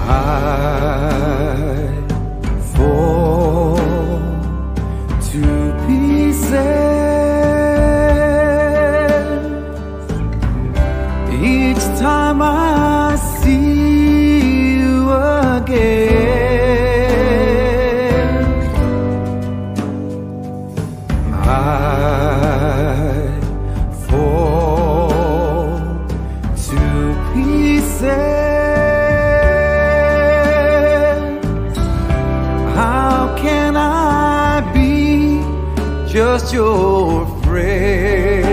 I fall to pieces each time I see you again. I fall to pieces. How can I be just your friend?